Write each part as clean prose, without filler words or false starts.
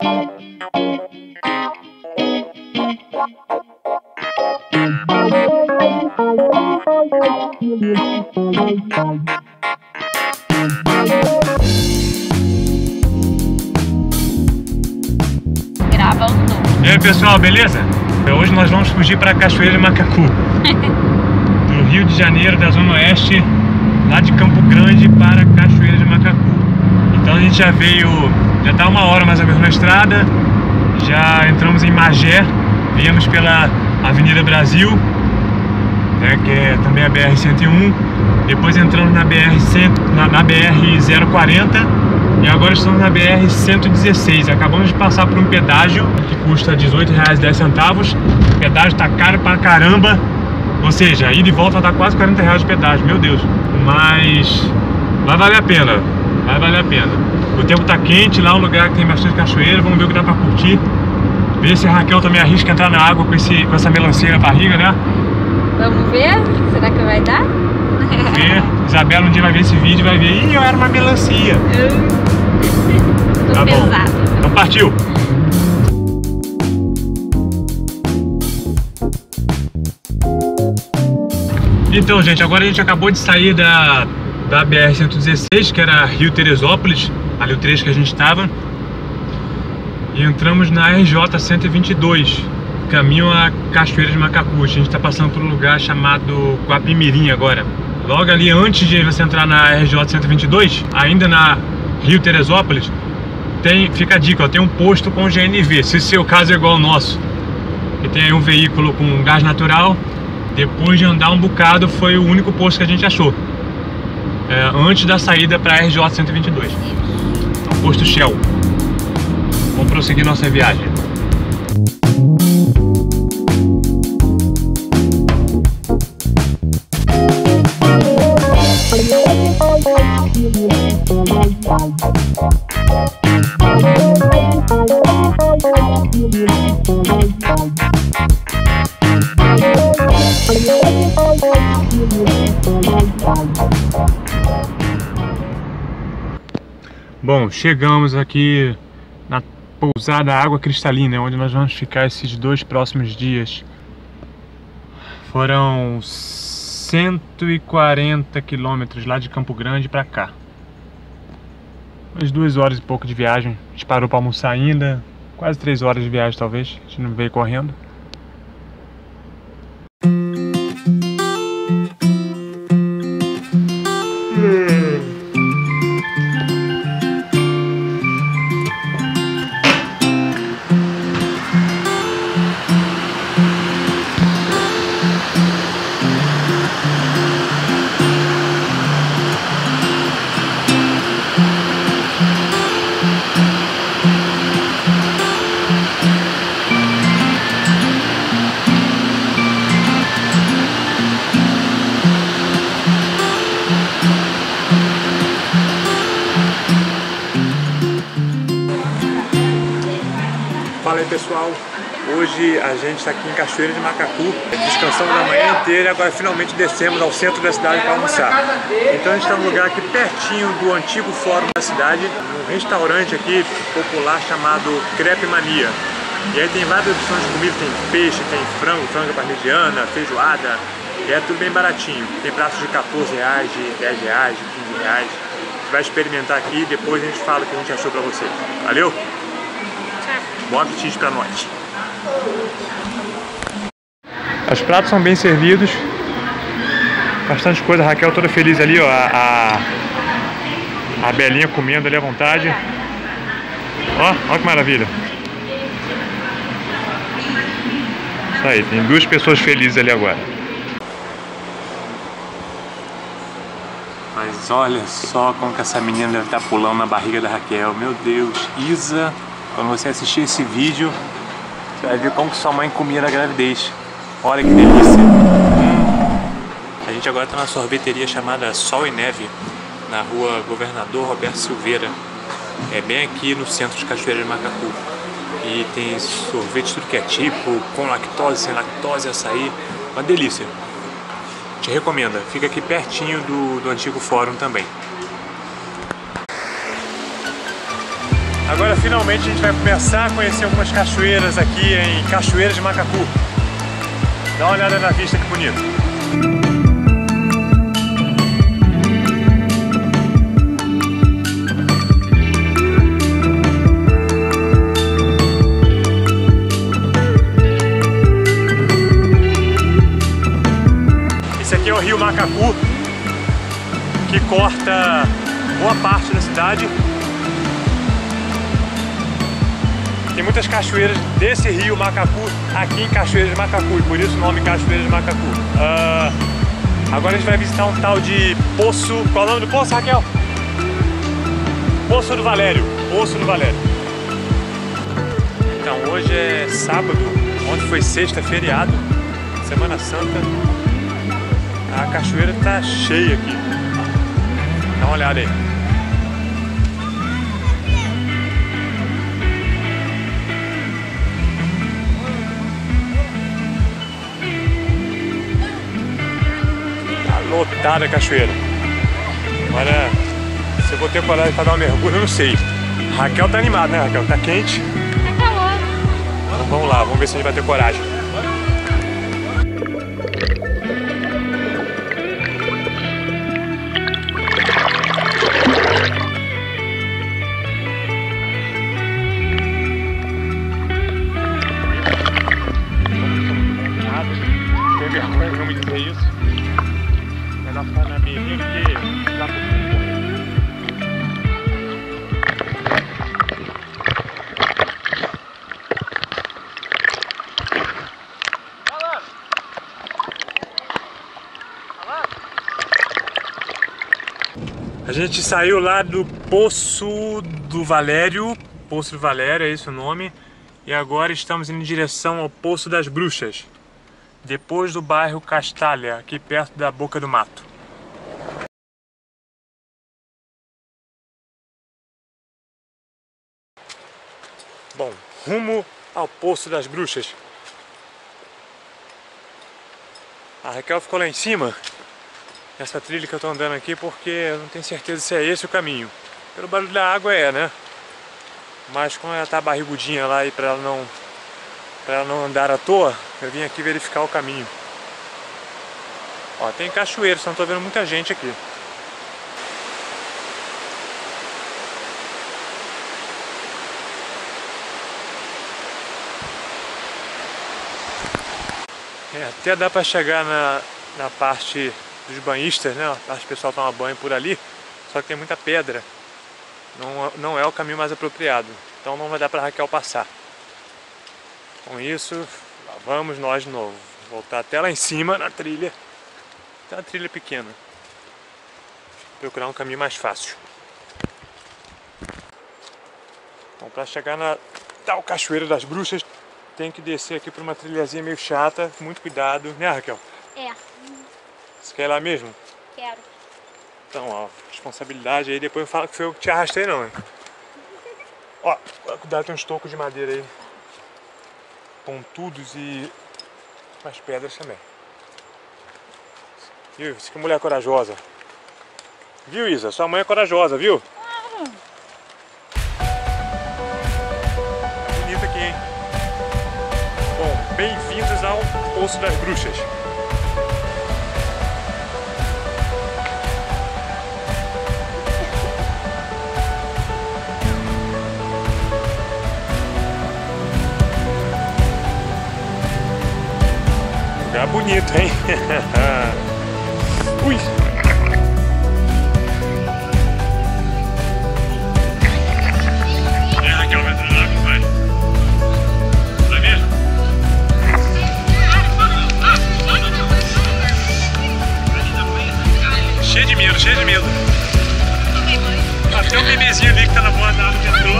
Gravando. E aí pessoal, beleza? Hoje nós vamos fugir para Cachoeira de Macacu. Do Rio de Janeiro, da Zona Oeste, lá de Campo Grande para Cachoeira de Macacu. Então a gente já tá 1 hora mais ou menos na estrada. Já entramos em Magé, viemos pela Avenida Brasil, né, que é também a BR-101. Depois entramos na BR-040 e agora estamos na BR-116. Acabamos de passar por um pedágio que custa R$18,10. O pedágio tá caro pra caramba, ou seja, ida e volta tá quase R$40 de pedágio, meu Deus. Mas vai valer a pena, vai valer a pena. O tempo tá quente, lá é um lugar que tem bastante cachoeira, vamos ver o que dá pra curtir. Ver se a Raquel também arrisca entrar na água com essa melancia na barriga, né? Vamos ver? Será que vai dar? Ver. Isabela um dia vai ver esse vídeo e vai ver, ih, eu era uma melancia. Tô Tá bom. pesado. Então partiu! Então, gente, agora a gente acabou de sair da BR-116, que era Rio Teresópolis, ali o trecho que a gente estava, e entramos na RJ-122, caminho a Cachoeira de Macacu. A gente está passando por um lugar chamado Guapimirim agora. Logo ali, antes de você entrar na RJ-122, ainda na Rio Teresópolis, fica a dica, ó, tem um posto com GNV, se o seu caso é igual ao nosso, que tem aí um veículo com gás natural. Depois de andar um bocado, foi o único posto que a gente achou, antes da saída para a RJ-122, o posto Shell. Vamos prosseguir nossa viagem. Bom, chegamos aqui na pousada Água Cristalina, onde nós vamos ficar esses 2 próximos dias. Foram 140 quilômetros lá de Campo Grande para cá. Umas 2 horas e pouco de viagem. A gente parou para almoçar ainda. Quase 3 horas de viagem talvez. A gente não veio correndo. Fala aí pessoal, hoje a gente está aqui em Cachoeira de Macacu, descansamos a manhã inteira e agora finalmente descemos ao centro da cidade para almoçar. Então a gente está num lugar aqui pertinho do antigo fórum da cidade, um restaurante aqui popular chamado Crepe Mania. E aí tem várias opções de comida, tem peixe, tem frango, franga parmegiana, feijoada, e é tudo bem baratinho. Tem pratos de R$14, de R$10, de R$15. A gente vai experimentar aqui e depois a gente fala o que a gente achou para você. Valeu? Bom apetite pra nós. Os pratos são bem servidos. Bastante coisa. A Raquel toda feliz ali, ó. A Belinha comendo ali à vontade. Ó que maravilha. Isso aí, tem 2 pessoas felizes ali agora. Mas olha só como que essa menina deve estar pulando na barriga da Raquel. Meu Deus, Isa. Quando você assistir esse vídeo, você vai ver como que sua mãe comia na gravidez. Olha que delícia. A gente agora está na sorveteria chamada Sol e Neve, na rua Governador Roberto Silveira. É bem aqui no centro de Cachoeira de Macacu. E tem sorvete de tudo que é tipo, com lactose, sem lactose, açaí. Uma delícia. Te recomendo. Fica aqui pertinho do antigo fórum também. Agora finalmente a gente vai começar a conhecer algumas cachoeiras aqui em Cachoeiras de Macacu. Dá uma olhada na vista, que bonito. Esse aqui é o rio Macacu, que corta boa parte da cidade. Tem muitas cachoeiras desse rio Macacu aqui em Cachoeiras de Macacu, e por isso o nome Cachoeiras de Macacu. Agora a gente vai visitar um tal de Poço... Qual é o nome do poço, Raquel? Poço do Valério. Poço do Valério. Então, hoje é sábado, ontem foi sexta, feriado, Semana Santa. A cachoeira tá cheia aqui. Dá uma olhada aí. Lotada a cachoeira. Agora, se eu vou ter coragem para dar um mergulho, eu não sei. A Raquel tá animada, né, Raquel? Tá quente. Tá calor. Então vamos lá, vamos ver se a gente vai ter coragem. Tem vergonha de não me dizer isso. Ela fala na beirinha porque lá pro fundo. A gente saiu lá do Poço do Valério, Poço do Valério, é esse o nome, e agora estamos indo em direção ao Poço das Bruxas, depois do bairro Castalha, aqui perto da Boca do Mato. Bom, rumo ao Poço das Bruxas. A Raquel ficou lá em cima, nessa trilha que eu tô andando aqui, porque eu não tenho certeza se é esse o caminho. Pelo barulho da água é, né? Mas como ela tá barrigudinha lá e pra ela não andar à toa, eu vim aqui verificar o caminho. Ó, tem cachoeira, só não tô vendo muita gente aqui. Até dá pra chegar na parte dos banhistas, né? A parte do pessoal toma banho por ali, só que tem muita pedra. Não é o caminho mais apropriado, então não vai dar pra Raquel passar. Com isso, lá vamos nós de novo. Voltar até lá em cima na trilha. Tá uma trilha pequena. Procurar um caminho mais fácil. Então, para chegar na tal Cachoeira das Bruxas, tem que descer aqui por uma trilhazinha meio chata. Muito cuidado, né, Raquel? É. Você quer ir lá mesmo? Quero. Então, ó, responsabilidade aí. Depois não fala que foi eu que te arrastei, não, hein? Ó, cuidado, tem uns tocos de madeira aí. Pontudos e umas pedras também. Viu? Isso que mulher corajosa. Viu, Isa? Sua mãe é corajosa, viu? Bonito aqui, hein? Bom, bem-vindos ao Poço das Bruxas. Lugar bonito, hein? Ui! É, Raquel vai entrar na água, vai. Vai mesmo? Cheio de medo, cheio de medo. Até o bebezinho ali que tá na boa da água que entrou.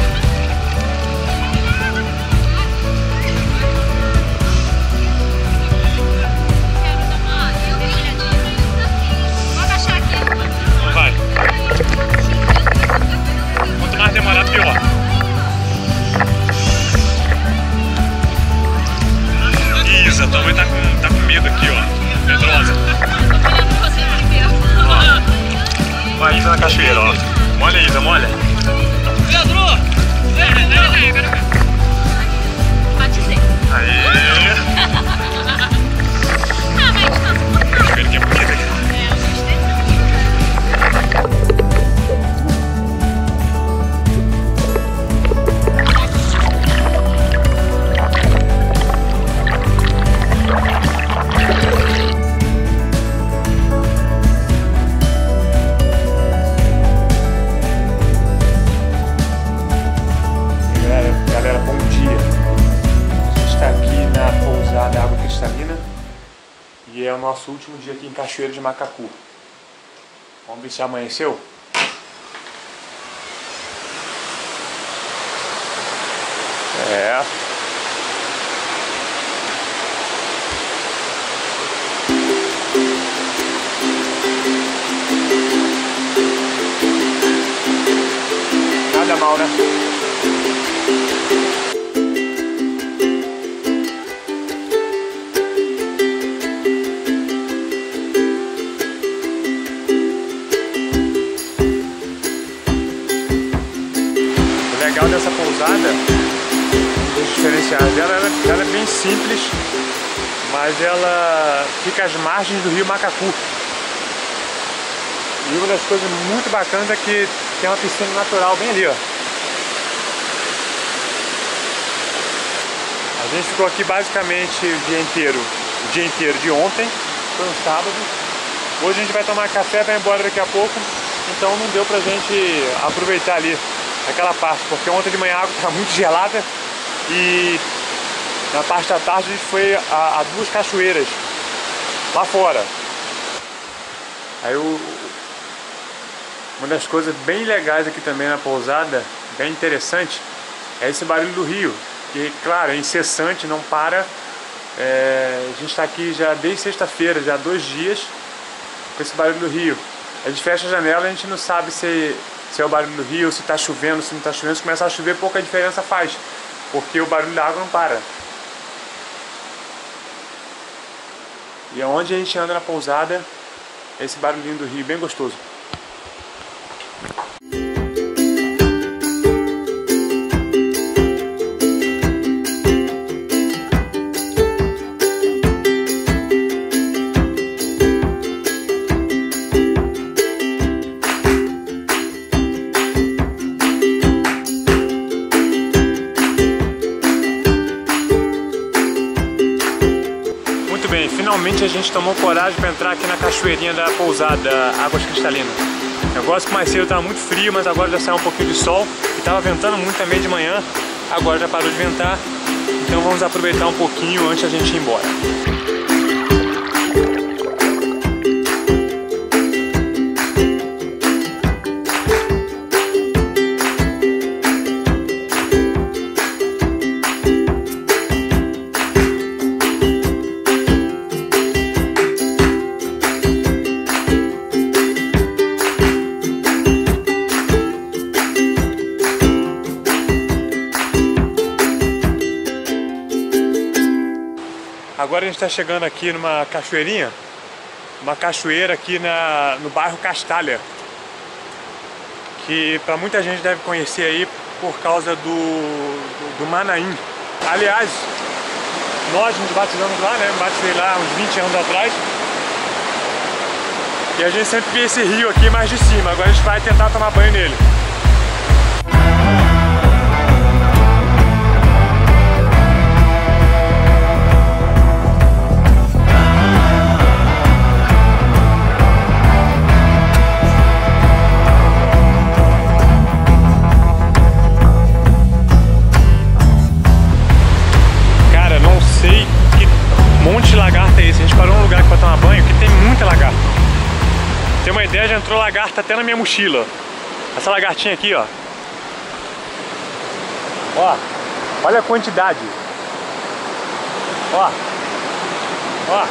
Isa, tua mãe tá com medo aqui, ó. Medrosa. Ó. Vai, Isa na cachoeira, ó. Molha, Isa, molha. Pedro! é o nosso último dia aqui em Cachoeira de Macacu. Vamos ver se amanheceu? É. Nada mal, né? O legal dessa pousada, os diferenciais dela, ela é bem simples, mas ela fica às margens do rio Macacu. E uma das coisas muito bacanas é que tem uma piscina natural bem ali, ó. A gente ficou aqui basicamente o dia inteiro de ontem, foi um sábado. Hoje a gente vai tomar café, vai embora daqui a pouco, então não deu pra gente aproveitar ali aquela parte, porque ontem de manhã a água estava muito gelada e na parte da tarde a gente foi a duas cachoeiras lá fora. Aí uma das coisas bem legais aqui também na pousada, bem interessante, é esse barulho do rio, que claro, é incessante, não para. A gente está aqui já desde sexta-feira, já há 2 dias, com esse barulho do rio. A gente fecha a janela e a gente não sabe se é o barulho do rio, se está chovendo, se não está chovendo. Se começar a chover, pouca diferença faz, porque o barulho da água não para. E aonde a gente anda na pousada, esse barulhinho do rio bem gostoso. Finalmente a gente tomou coragem para entrar aqui na cachoeirinha da pousada Águas Cristalinas. Eu gosto que mais cedo estava muito frio, mas agora já saiu um pouquinho de sol e estava ventando muito também de manhã, agora já parou de ventar, então vamos aproveitar um pouquinho antes da gente ir embora. Agora a gente está chegando aqui numa cachoeirinha, uma cachoeira aqui no bairro Castalha, que para muita gente deve conhecer aí por causa do Manaim. Aliás, nós nos batizamos lá, né? Batizei lá uns 20 anos atrás. E a gente sempre via esse rio aqui mais de cima, agora a gente vai tentar tomar banho nele. Tem uma ideia, já entrou lagarta até na minha mochila. Essa lagartinha aqui, ó. Ó, olha a quantidade. Ó. Ó.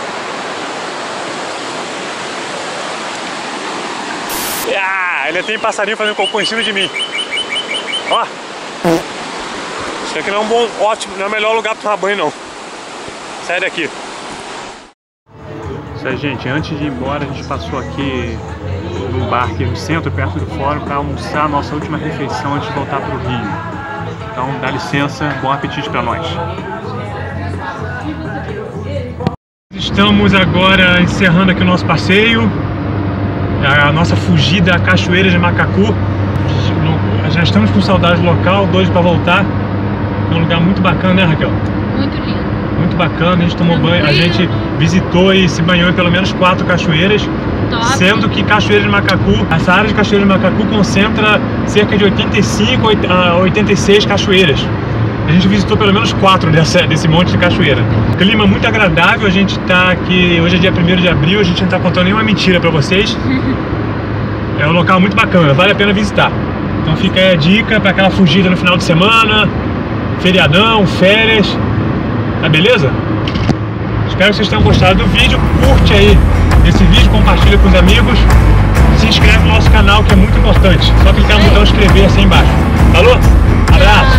Ah, ainda tem passarinho fazendo cocô em cima de mim. Ó. Isso aqui não é um bom, ótimo, não é o melhor lugar para tomar banho não. Sai daqui. Isso aí, gente, antes de ir embora a gente passou aqui num bar aqui no centro, perto do fórum, para almoçar a nossa última refeição antes de voltar para o Rio. Então dá licença, bom apetite para nós. Estamos agora encerrando aqui o nosso passeio, a nossa fugida à Cachoeira de Macacu. Já estamos com saudade do local, doidos para voltar. É um lugar muito bacana, né, Raquel? Muito lindo. Muito bacana, a gente tomou banho, a gente visitou e se banhou em pelo menos 4 cachoeiras. Top. Sendo que Cachoeira de Macacu, essa área de Cachoeira de Macacu concentra cerca de 85 a 86 cachoeiras. A gente visitou pelo menos 4 desse monte de cachoeira. Clima muito agradável, a gente tá aqui, hoje é dia 1º de abril, a gente não tá contando nenhuma mentira pra vocês. É um local muito bacana, vale a pena visitar. Então fica aí a dica pra aquela fugida no final de semana, feriadão, férias, tá beleza? Espero que vocês tenham gostado do vídeo, curte aí esse vídeo, compartilha com os amigos, se inscreve no nosso canal que é muito importante, só clicar no botão inscrever-se aí embaixo. Falou? Abraço!